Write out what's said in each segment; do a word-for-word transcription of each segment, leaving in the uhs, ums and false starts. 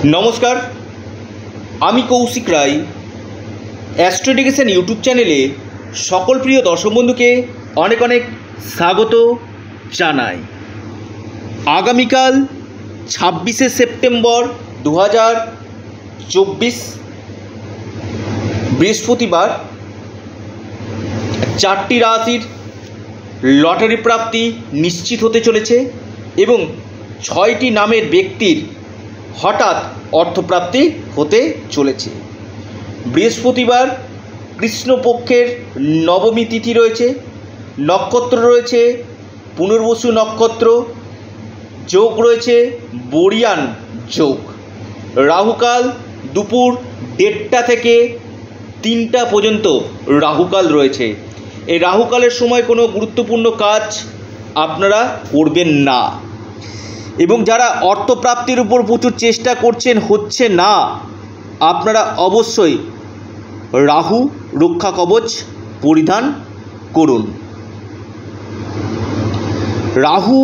नमस्कार आमी Kaushik Roy astro education YouTube चैनेले सकल प्रिय दर्शक बंधु के अनेक अनेक स्वागत जानाई। आगामीकाल छब्बीसे सेप्टेम्बर दो हज़ार चौबीस बृहस्पतिवार चारटी राशिर लटारि प्राप्ति निश्चित होते चलेছে এবং छयटी नामेर व्यक्तिर हठात् अर्थप्राप्ति होते चलेছে। बृहस्पतिवार कृष्णपक्षेर नवमी तिथि रयेছে, नक्षत्र रयेছে पुनर्वसु नक्षत्र, जोग रयेছে बरियान जोग, राहुकाल दुपुर देड़टा थेके तीनटा पर्यन्त राहुकाल रयेছে। এই রাহুকালের সময় কোনো গুরুত্বপূর্ণ কাজ আপনারা করবেন না এবং যারা অর্থপ্রাপ্তির উপর প্রচুর চেষ্টা করছেন হচ্ছে না, আপনারা অবশ্যই রাহু রক্ষা কবচ পরিধান করুন। রাহু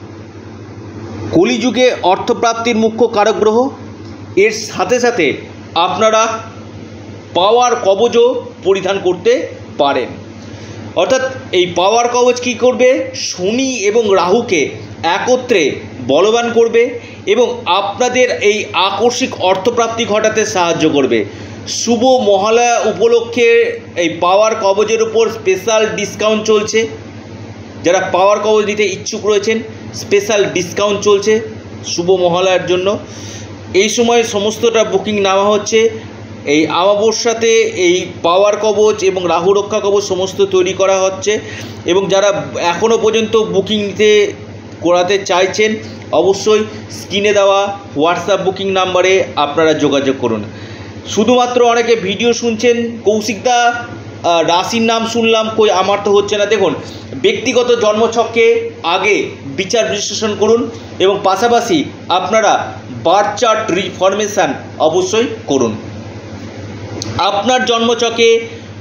কলিযুগে অর্থপ্রাপ্তির মুখ্য কারক গ্রহ, এর সাথে সাথে আপনারা পাওয়ার কবচও পরিধান করতে পারেন। অর্থাৎ এই পাওয়ার কবচ কী করবে, শনি এবং রাহুকে একত্রে বলবান করবে এবং আপনাদের এই আকস্মিক অর্থপ্রাপ্তি ঘটাতে সাহায্য করবে। শুভ মহালয়া উপলক্ষে এই পাওয়ার কবচের উপর স্পেশাল ডিসকাউন্ট চলছে। যারা পাওয়ার কবচ নিতে ইচ্ছুক রয়েছেন স্পেশাল ডিসকাউন্ট চলছে শুভ মহালয়ার জন্য। এই সময় সমস্তটা বুকিং নেওয়া হচ্ছে। এই অমাবস্যাতে এই পাওয়ার কবচ এবং রাহু রক্ষা কবচ সমস্ত তৈরি করা হচ্ছে এবং যারা এখনও পর্যন্ত বুকিং নিতে করাতে চাইছেন অবশ্যই স্ক্রিনে দেওয়া হোয়াটসঅ্যাপ বুকিং নাম্বারে আপনারা যোগাযোগ করুন। শুধুমাত্র অনেকে ভিডিও শুনছেন, কৌশিকদা রাশির নাম শুনলাম, কই আমার তো হচ্ছে না। দেখুন, ব্যক্তিগত জন্মছককে আগে বিচার বিশ্লেষণ করুন এবং পাশাপাশি আপনারা বার্থ চার্ট রিফরমেশান অবশ্যই করুন। আপনার জন্মছকে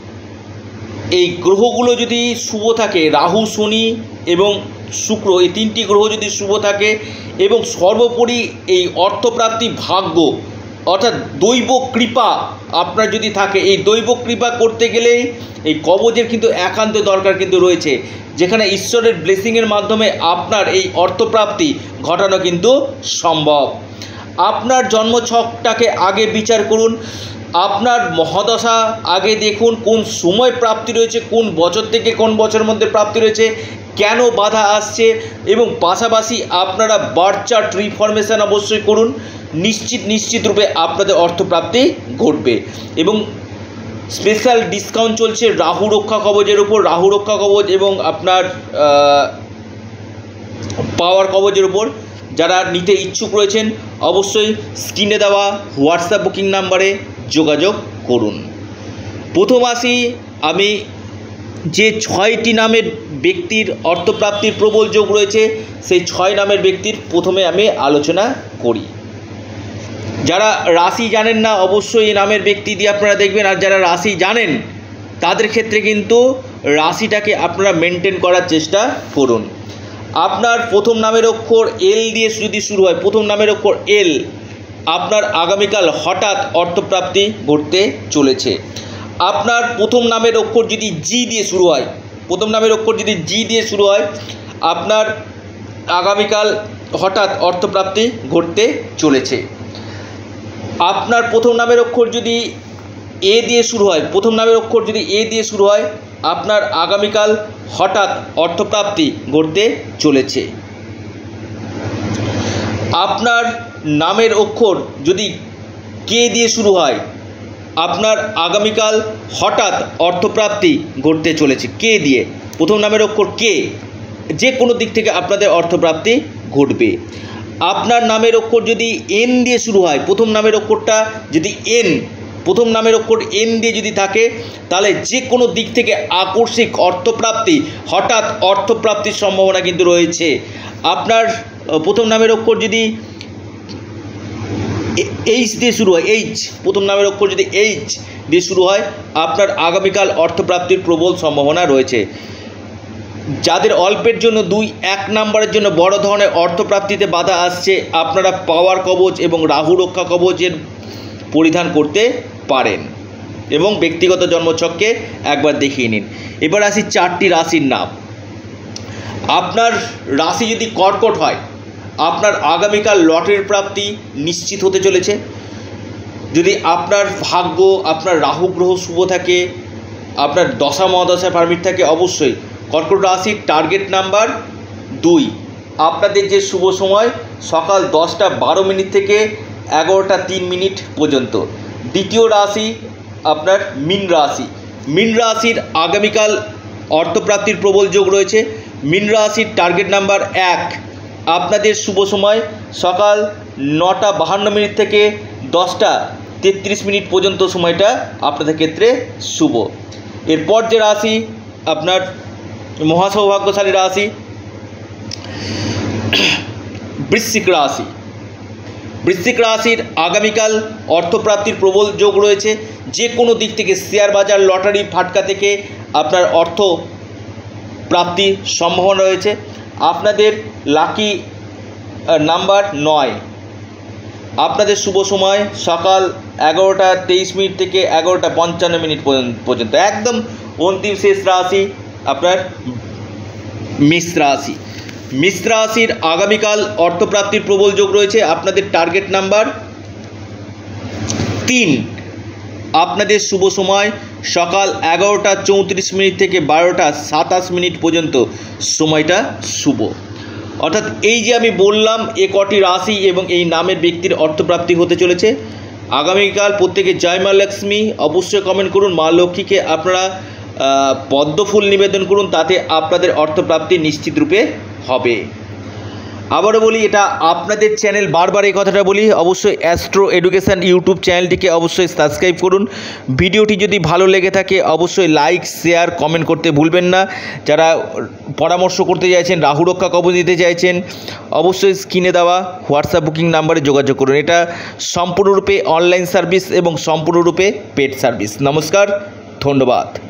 এই গ্রহগুলো যদি শুভ থাকে, রাহু শনি এবং শুক্র, এই তিনটি গ্রহ যদি শুভ থাকে এবং সর্বোপরি এই অর্থপ্রাপ্তি ভাগ্য অর্থাৎ দৈব কৃপা আপনার যদি থাকে, এই দৈব কৃপা করতে গেলেই এই কবচের কিন্তু একান্ত দরকার কিন্তু রয়েছে, যেখানে ঈশ্বরের ব্লেসিংয়ের মাধ্যমে আপনার এই অর্থপ্রাপ্তি ঘটানো কিন্তু সম্ভব। আপনার জন্মছকটাকে আগে বিচার করুন, আপনার মহাদশা আগে দেখুন কোন সময় প্রাপ্তি রয়েছে, কোন বছর থেকে কোন বছরের মধ্যে প্রাপ্তি রয়েছে, কেন বাধা আসছে এবং পাশাপাশি আপনারা বার্থ চার্ট রিফরমেশান অবশ্যই করুন। নিশ্চিত নিশ্চিত রূপে আপনাদের অর্থপ্রাপ্তি ঘটবে এবং স্পেশাল ডিসকাউন্ট চলছে রাহু রক্ষা কবচের উপর। রাহু রক্ষা কবচ এবং আপনার পাওয়ার কবচের উপর যারা নিতে ইচ্ছুক রয়েছেন অবশ্যই স্ক্রিনে দেওয়া হোয়াটসঅ্যাপ বুকিং নাম্বারে যোগাযোগ করুন। প্রথম আসি আমি যে ছয়টি নামের ব্যক্তির অর্থপ্রাপ্তির প্রবল যোগ রয়েছে সেই ছয় নামের ব্যক্তির প্রথমে আমি আলোচনা করি। যারা রাশি জানেন না অবশ্যই এই নামের ব্যক্তি দিয়ে আপনারা দেখবেন, আর যারা রাশি জানেন তাদের ক্ষেত্রে কিন্তু রাশিটাকে আপনারা মেনটেন করার চেষ্টা করুন। আপনার প্রথম নামের অক্ষর এল দিয়ে যদি শুরু হয়, প্রথম নামের অক্ষর এল, আপনার আগামীকাল হঠাৎ অর্থপ্রাপ্তি ঘটতে চলেছে। আপনার প্রথম নামের অক্ষর যদি জি দিয়ে শুরু হয়, প্রথম নামের অক্ষর যদি জি দিয়ে শুরু হয় আপনার আগামীকাল হঠাৎ অর্থপ্রাপ্তি ঘটতে চলেছে। আপনার প্রথম নামের অক্ষর যদি এ দিয়ে শুরু হয়, প্রথম নামের অক্ষর যদি এ দিয়ে শুরু হয় আপনার আগামীকাল হঠাৎ অর্থপ্রাপ্তি ঘটতে চলেছে। আপনার নামের অক্ষর যদি কে দিয়ে শুরু হয় আপনার আগামীকাল হঠাৎ অর্থপ্রাপ্তি ঘটতে চলেছে। কে দিয়ে, প্রথম নামের অক্ষর কে, যে কোনো দিক থেকে আপনাদের অর্থপ্রাপ্তি ঘটবে। আপনার নামের অক্ষর যদি এন দিয়ে শুরু হয়, প্রথম নামের অক্ষরটা যদি এন, প্রথম নামের অক্ষর এন দিয়ে যদি থাকে তাহলে যে কোনো দিক থেকে আকস্মিক অর্থপ্রাপ্তি, হঠাৎ অর্থপ্রাপ্তির সম্ভাবনা কিন্তু রয়েছে। আপনার প্রথম নামের অক্ষর যদি এইচ দিয়ে শুরু হয়, এইচ, প্রথম নামের অক্ষর যদি এইচ দিয়ে শুরু হয় আপনার আগামীকাল অর্থপ্রাপ্তির প্রবল সম্ভাবনা রয়েছে। যাদের অল্পের জন্য দুই এক নাম্বারের জন্য বড় ধরনের অর্থপ্রাপ্তিতে বাধা আসছে, আপনারা পাওয়ার কবচ এবং রাহু রক্ষা কবচের পরিধান করতে পারেন এবং ব্যক্তিগত জন্মছককে একবার দেখিয়ে নিন। এবার আসি চারটি রাশির নাম। আপনার রাশি যদি কর্কট হয়, আপনার আগামীকাল লটারির প্রাপ্তি নিশ্চিত হতে চলেছে। যদি আপনার ভাগ্য, আপনার রাহু গ্রহ শুভ থাকে, আপনার দশা মহাদশা পারমিট থাকে, অবশ্যই কর্কট রাশির টার্গেট নাম্বার দুই। আপনাদের যে শুভ সময় সকাল দশটা বারো মিনিট থেকে এগারোটা তিন মিনিট পর্যন্ত। দ্বিতীয় রাশি আপনার মীন রাশি। মীন রাশির আগামীকাল অর্থপ্রাপ্তির প্রবল যোগ রয়েছে। মীন রাশির টার্গেট নাম্বার এক। আপনাদের শুভ সময় সকাল নটা বাহান্ন মিনিট থেকে দশটা তেত্রিশ মিনিট পর্যন্ত সময়টা আপনাদের ক্ষেত্রে শুভ। এরপর যে রাশি আপনার মহাসৌভাগ্যশালী রাশি বৃশ্চিক রাশি। বৃশ্চিক রাশির আগামীকাল অর্থপ্রাপ্তির প্রবল যোগ রয়েছে। যে কোনো দিক থেকে শেয়ার বাজার, লটারি, ফাটকা থেকে আপনার অর্থ প্রাপ্তির সম্ভাবনা রয়েছে। আপনাদের লাকি নাম্বার নয়। আপনাদের শুভ সময় সকাল এগারোটা তেইশ মিনিট থেকে এগারোটা পঞ্চান্ন মিনিট পর্যন্ত। একদম অন্তিম শেষ রাশি আপনার মেষ রাশি। মেষ রাশির আগামীকাল অর্থপ্রাপ্তির প্রবল যোগ রয়েছে। আপনাদের টার্গেট নাম্বার তিন। আপনাদের শুভ সময় সকাল এগারোটা চৌত্রিশ মিনিট থেকে বারোটা সাতাশ মিনিট পর্যন্ত সময়টা শুভ। অর্থাৎ এই যে আমি বললাম এ কটি রাশি এবং এই নামের ব্যক্তির অর্থপ্রাপ্তি হতে চলেছে আগামীকাল। প্রত্যেকে জয় মা লক্ষ্মী অবশ্যই কমেন্ট করুন। মা লক্ষ্মীকে আপনারা পদ্মফুল নিবেদন করুন, তাতে আপনাদের অর্থপ্রাপ্তি নিশ্চিত রূপে হবে। আবারও বলি, এটা আপনাদের চ্যানেল, বারবার এই কথাটা বলি, অবশ্যই অ্যাস্ট্রো এডুকেশান ইউটিউব চ্যানেলটিকে অবশ্যই সাবস্ক্রাইব করুন। ভিডিওটি যদি ভালো লেগে থাকে অবশ্যই লাইক, শেয়ার, কমেন্ট করতে ভুলবেন না। যারা পরামর্শ করতে চাইছেন, রাহু রক্ষা কবচ দিতে চাইছেন, অবশ্যই স্ক্রিনে দেওয়া হোয়াটসঅ্যাপ বুকিং নাম্বারে যোগাযোগ করুন। এটা সম্পূর্ণরূপে অনলাইন সার্ভিস এবং সম্পূর্ণরূপে পেড সার্ভিস। নমস্কার, ধন্যবাদ।